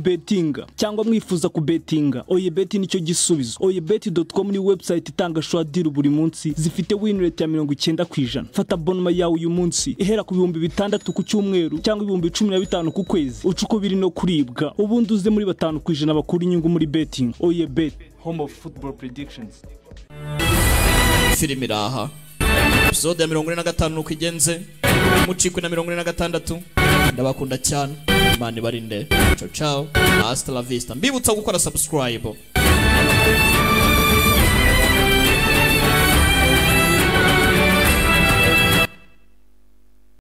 kubetinga cyangwa mwifuza kubetinga, Oyebet nicyo gisubizo. Oyebet.com ni website itanga shwadiro buri munsi zifite win rate ya 90%. Fata abonema yawe uyu munsi ihera ku 6,000 ku cyumweru cyangwa 15,000 ku kwezi, ucuko biri no kuribwa, ubundi uze muri 5% bakura inyungu muri betting. Oyebet, home of football predictions. Filimi iraha episode ya 45 nuko igenze, mucikwe na 46. Ndabakunda cyane, Imana ibarinde. Ciao ciao, hasta la vista. Mbibutsa gukora subscribe.